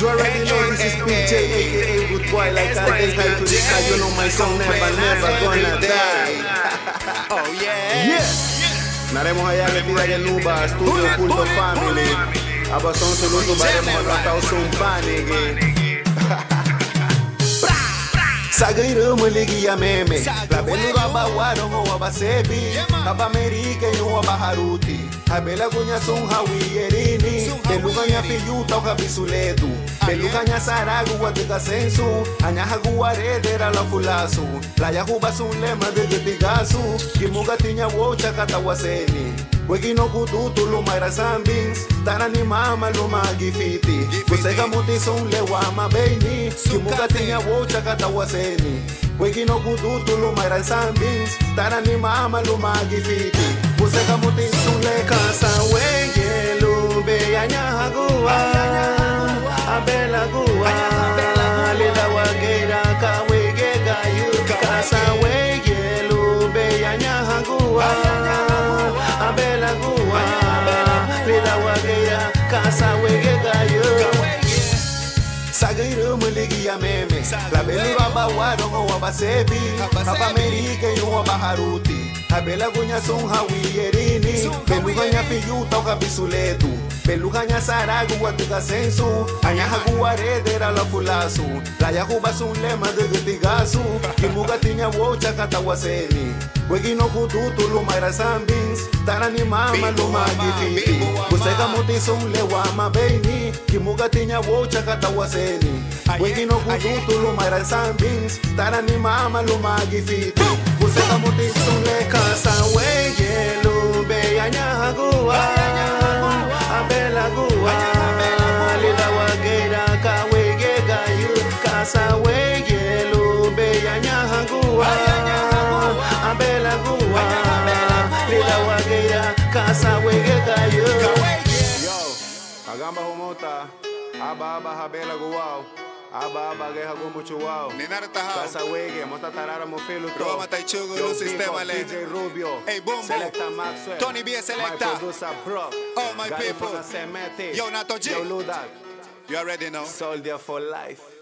You already know this is PJ, aka Good Boy. Like I always like to this guy, you know my song never gonna die. Oh yeah. Yeah. Naremos allá que tira que nuba, Studio Culto Family. Abasón soluto, baremos a tratar un panic. Sagairo muligi ya meme. La beluga bawaro ho abasebi. Aba Amerika yo abaharuti. Abela gunya sun hawi yerini. Beluga nya fiyuta o kabisuledu. Beluga nya saragu wa de sensu. Anya haguwa redera la fulasu. La yahuba sun lema de bigasu. Kimuga tinya wocha katawaseni. Wegi no kututu lumaira sambins. Tarani mama luma gifiti. Kuseka muti sun lewa mabeini. Kimuga tinya wocha katawaseni. Wegi no kututu lumaira sambins. Tarani mama luma gifiti. Kuseka muti sun le kasa wege lube anya gua. Abela gua. Lida wageira ka wege gayu. Kasa wege lube anya gua. Abela gua, lida wageya, kasa wege gayo. Sagairo muligi ya meme. La beluga bawaro ho abasebi. Aba Amerika yo abaharuti. Abela gunya sun hawi yerini. Beluga nya fiyuta o kabisuledu. Beluga nya saragu wa de sensu. Anya haguwa redera la fulasu. La yahuba sun lema de bigasu. Kimuga tinya wocha katawaseni. Wegi no kututu lumaira sambins. Tarani mama luma gifiti. Kuseka muti sun lewa mabeini. Kimuga tinya wocha katawaseni. Wegi no kututu lumaira sambins. Tarani mama luma gifiti. Kuseka muti sun le kasa wege lube anya gua. Abela gua. Lida wageira ka wege gayu. Kasa wege lube anya gua. Abela gua, lida wageya, kasa wege gayo. Yo, agamba humota, aba habela guau, aba geha gumuchu wow. Kasa wege, mota tarara mo filo to. Roma Taichugo, no sistema le. DJ Rubio, hey Bombo, Selecta Maxwell, Tony B Selecta, my producer Brock, all my people. Yo Yo Nato G, Ludak, you already know. Soldier for life.